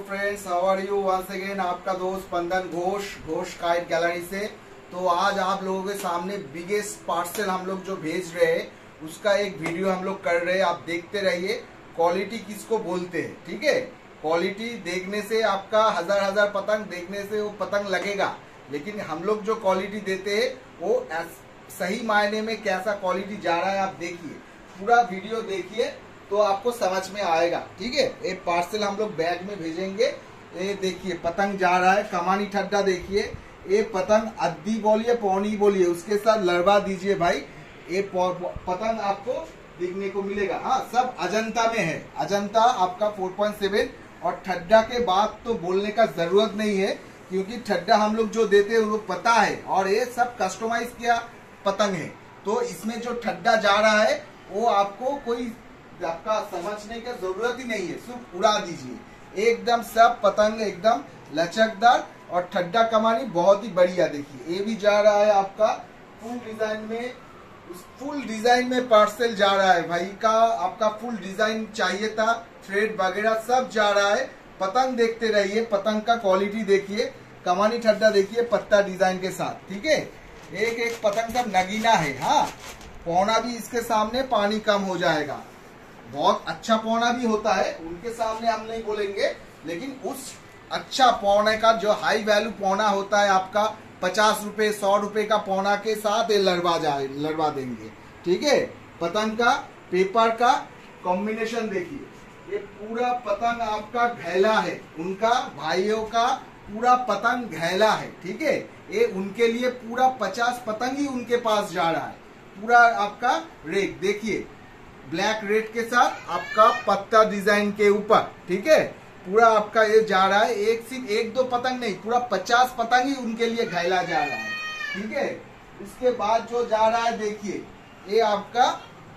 Friends, how are you? Once again आपका दोस्त स्पंदन Ghosh kite gallery से। तो आज आप लोगों के सामने बिगेस्ट पार्सल हम लोग जो भेज रहे हैं उसका एक वीडियो हम लोग कर रहे हैं। आप देखते रहिए। क्वालिटी किसको बोलते हैं, ठीक है? क्वालिटी देखने से आपका हजार पतंग देखने से वो पतंग लगेगा, लेकिन हम लोग जो क्वालिटी देते हैं वो सही मायने में कैसा क्वालिटी जा रहा है आप देखिए, पूरा वीडियो देखिए तो आपको समझ में आएगा, ठीक है? एक पार्सल हम लोग बैग में भेजेंगे। ये देखिए पतंग जा रहा है, कमानी ठड्डा देखिए। ये पतंग अद्दी बोलिए पौनी बोलिए, उसके साथ लड़वा दीजिए भाई। ये पतंग आपको देखने को मिलेगा। हाँ, सब अजंता में है। अजंता आपका 4.7 और ठड्डा के बाद तो बोलने का जरूरत नहीं है, क्योंकि ठड्डा हम लोग जो देते हैं वो पता है, और ये सब कस्टमाइज किया पतंग है। तो इसमें जो ठड्डा जा रहा है वो आपको कोई आपका समझने की जरूरत ही नहीं है, सिर्फ उड़ा दीजिए। एकदम सब पतंग एकदम लचकदार और ठड्डा कमानी बहुत ही बढ़िया। देखिए ये भी जा रहा है आपका फुल डिजाइन में। फुल डिजाइन में पार्सल जा रहा है भाई का। आपका फुल डिजाइन चाहिए था, थ्रेड वगैरह सब जा रहा है। पतंग देखते रहिए, पतंग का क्वालिटी देखिए, कमानी ठड्डा देखिए पत्ता डिजाइन के साथ, ठीक है? एक एक पतंग सब नगीना है। हाँ, पौना भी इसके सामने पानी कम हो जाएगा। बहुत अच्छा पौना भी होता है, उनके सामने हम नहीं बोलेंगे, लेकिन उस अच्छा पौने का जो हाई वैल्यू पौना होता है आपका 50 रुपए 100 रुपए का पौना के साथ ये लड़वा देंगे, ठीक है? पतंग का पेपर का कॉम्बिनेशन देखिए। ये पूरा पतंग आपका घैला है, उनका भाइयों का पूरा पतंग घैला है, ठीक है? ये उनके लिए पूरा 50 पतंग ही उनके पास जा रहा है। पूरा आपका रेक देखिए, ब्लैक रेड के साथ आपका पत्ता डिजाइन के ऊपर, ठीक है? पूरा आपका ये जा रहा है। सिर्फ एक दो पतंग नहीं, पूरा 50 पतंग ही उनके लिए घायला जा रहा है, ठीक है? इसके बाद जो जा रहा है देखिए, ये आपका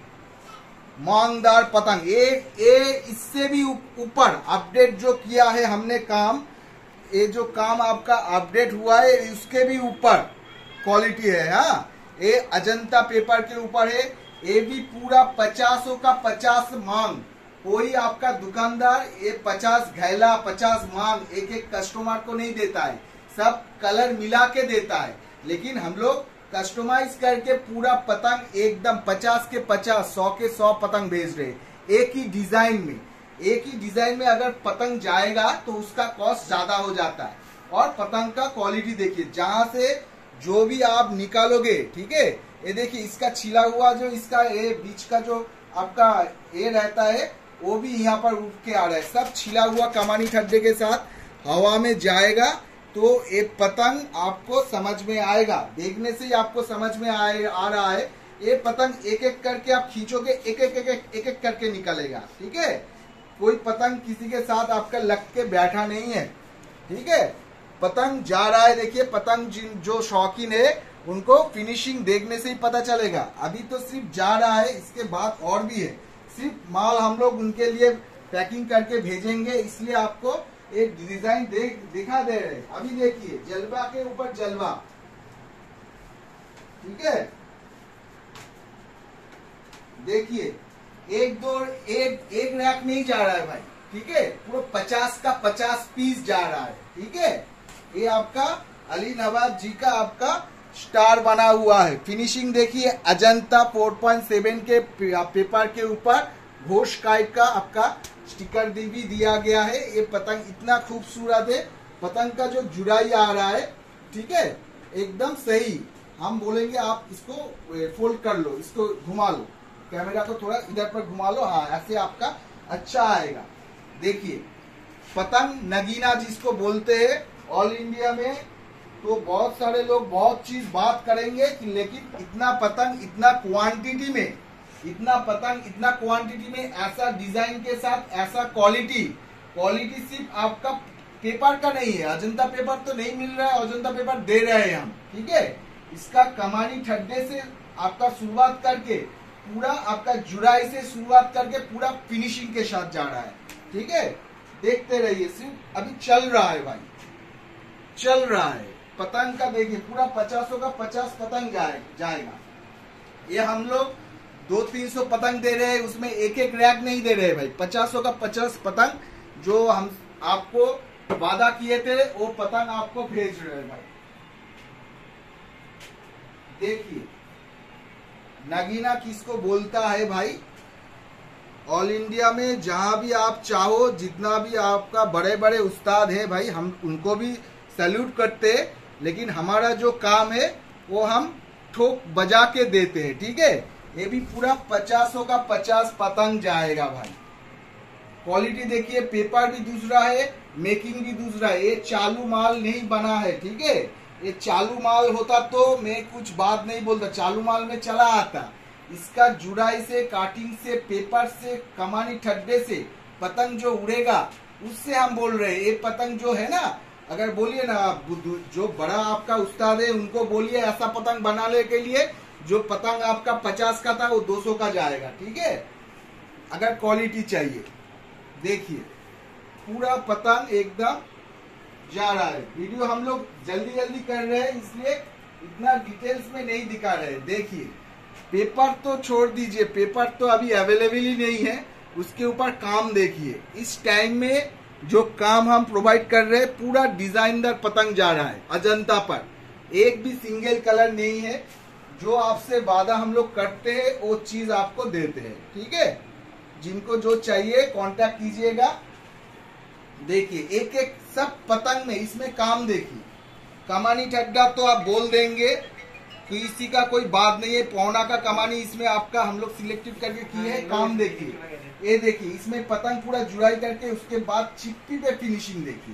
मांगदार पतंग। ये इससे भी ऊपर अपडेट जो किया है हमने काम, ये जो काम आपका अपडेट हुआ है उसके भी ऊपर क्वालिटी है। हाँ, ये अजंता पेपर के ऊपर है। ये भी पूरा 50 का 50 मांग। कोई आपका दुकानदार ये 50 घैला 50 मांग एक एक कस्टमर को नहीं देता है, सब कलर मिला के देता है। लेकिन हम लोग कस्टमाइज करके पूरा पतंग एकदम 50 के 50 100 के 100 पतंग भेज रहे एक ही डिजाइन में। एक ही डिजाइन में अगर पतंग जाएगा तो उसका कॉस्ट ज्यादा हो जाता है। और पतंग का क्वालिटी देखिए, जहां से जो भी आप निकालोगे, ठीक है? ये देखिए इसका छिला हुआ जो इसका ये बीच का जो आपका ये रहता है वो भी यहाँ पर उठ के आ रहा है। सब छिला हुआ कमानी ठड्डे के साथ हवा में जाएगा तो ये पतंग आपको समझ में आएगा। देखने से ही आपको समझ में आ रहा है। ये पतंग एक एक करके आप खींचोगे, एक एक करके निकलेगा, ठीक है? कोई पतंग किसी के साथ आपका लग के बैठा नहीं है, ठीक है? पतंग जा रहा है। देखिए पतंग जो शौकीन है उनको फिनिशिंग देखने से ही पता चलेगा। अभी तो सिर्फ जा रहा है, इसके बाद और भी है। सिर्फ माल हम लोग उनके लिए पैकिंग करके भेजेंगे, इसलिए आपको एक डिजाइन दिखा दे रहे हैं। अभी देखिए जलवा के ऊपर जलवा, ठीक है? देखिए एक रैक नहीं जा रहा है भाई, ठीक है? पूरा 50 का 50 पीस जा रहा है, ठीक है? ये आपका अली नवाब जी का आपका स्टार बना हुआ है। फिनिशिंग देखिए, अजंता 4.7 के पेपर के ऊपर घोष काइट का आपका स्टिकर भी दिया गया है। ये पतंग इतना खूबसूरत है। पतंग का जो जुड़ाई आ रहा है, ठीक है, एकदम सही। हम बोलेंगे आप इसको फोल्ड कर लो, इसको घुमा लो, कैमरा को थोड़ा इधर पर घुमा लो। हाँ, ऐसे आपका अच्छा आएगा। देखिए पतंग नगीना जिसको बोलते हैं ऑल इंडिया में, तो बहुत सारे लोग बहुत चीज बात करेंगे, लेकिन इतना पतंग इतना क्वांटिटी में ऐसा डिजाइन के साथ ऐसा क्वालिटी सिर्फ आपका पेपर का नहीं है। अजंता पेपर तो नहीं मिल रहा है, अजंता पेपर दे रहे हैं हम, ठीक है? इसका कमानी ठड्डे से आपका शुरुआत करके पूरा आपका जुड़ाई से शुरुआत करके पूरा फिनिशिंग के साथ जा रहा है, ठीक है? देखते रहिए, सिर्फ अभी चल रहा है भाई, चल रहा है। पतंग का देखिए पूरा 50 का 50 पतंग जाएगा। ये हम लोग 200-300 पतंग दे रहे हैं, उसमें एक एक रैक नहीं दे रहे भाई। 50 का 50 पतंग जो हम आपको वादा किए थे वो पतंग आपको भेज रहे हैं भाई। देखिए नगीना किसको बोलता है भाई। ऑल इंडिया में जहां भी आप चाहो, जितना भी आपका बड़े बड़े उस्ताद है भाई, हम उनको भी सैल्यूट करते हैं, लेकिन हमारा जो काम है वो हम ठोक बजा के देते हैं। ठीक है, ये भी पूरा 50 का 50 पतंग जाएगा भाई। क्वालिटी देखिए, पेपर भी दूसरा है, मेकिंग भी दूसरा है, ये चालू माल नहीं बना है। ठीक है, ये चालू माल होता तो मैं कुछ बात नहीं बोलता, चालू माल में चला आता। इसका जुड़ाई से, काटिंग से, पेपर से, कमानी ठड्डे से पतंग जो उड़ेगा उससे हम बोल रहे हैं। ये पतंग जो है ना, अगर बोलिए ना जो बड़ा आपका उस्ताद है उनको बोलिए ऐसा पतंग बनाने के लिए, जो पतंग आपका 50 का था वो 200 का जाएगा। ठीक है, अगर क्वालिटी चाहिए। देखिए पूरा पतंग एकदम जा रहा है। वीडियो हम लोग जल्दी जल्दी कर रहे हैं, इसलिए इतना डिटेल्स में नहीं दिखा रहे। देखिए पेपर तो छोड़ दीजिए, पेपर तो अभी अवेलेबल ही नहीं है, उसके ऊपर काम देखिए। इस टाइम में जो काम हम प्रोवाइड कर रहे हैं, पूरा डिजाइनदार पतंग जा रहा है अजंता पर, एक भी सिंगल कलर नहीं है। जो आपसे वादा हम लोग करते हैं वो चीज आपको देते हैं। ठीक है, जिनको जो चाहिए कांटेक्ट कीजिएगा। देखिए एक एक सब पतंग में इसमें काम देखिए, कमानी ठड्डा तो आप बोल देंगे, किसी का कोई बात नहीं है। पौना का कमानी इसमें आपका हम लोग सिलेक्टिव करके किए है। काम देखिए, ये देखिए इसमें पतंग पूरा जुड़ाई करके उसके बाद चिप्पी पे फिनिशिंग देखिए।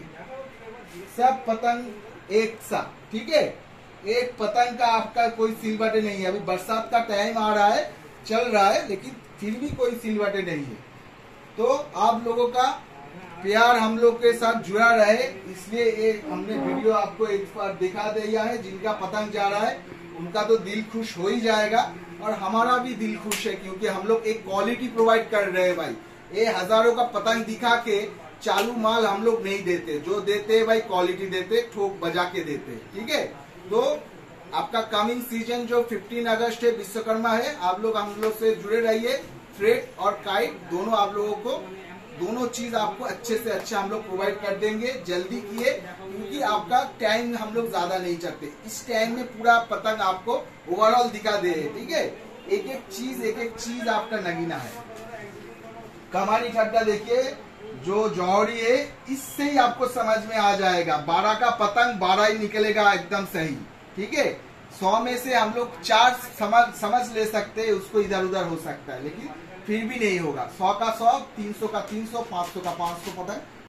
सब पतंग एक साथ। ठीक है, एक पतंग का आपका कोई सिलवटे नहीं है। अभी बरसात का टाइम आ रहा है, चल रहा है, लेकिन फिर भी कोई सिलवटे नहीं है। तो आप लोगों का प्यार हम लोग के साथ जुड़ा रहे, इसलिए एक हमने वीडियो आपको एक बार दिखा दिया है। जिनका पतंग जा रहा है उनका तो दिल खुश हो ही जाएगा, और हमारा भी दिल खुश है, क्योंकि हम लोग एक क्वालिटी प्रोवाइड कर रहे हैं भाई। ये हजारों का पतंग दिखा के चालू माल हम लोग नहीं देते, जो देते हैं भाई क्वालिटी देते, ठोक बजा के देते। ठीक है, तो आपका कमिंग सीजन जो 15 अगस्त है, विश्वकर्मा है, आप लोग हम लोग से जुड़े रहिए। थ्रेड और काइट दोनों आप लोगों को, दोनों चीज आपको अच्छे से अच्छा हम लोग प्रोवाइड कर देंगे। जल्दी किए, क्योंकि आपका टाइम हम लोग ज्यादा नहीं चाहते। इस टाइम में पूरा पतंग आपको ओवरऑल दिखा दे। ठीक है, एक एक चीज आपका नगीना है। कमानी ठड्डा देखिए, जो जौहरी है, इससे ही आपको समझ में आ जाएगा। 12 का पतंग 12 ही निकलेगा एकदम सही। ठीक है, 100 में से हम लोग 4 समझ ले सकते हैं, उसको इधर उधर हो सकता है, लेकिन फिर भी नहीं होगा। 100 का 100, 300 का 300, 500 का 500 पतंग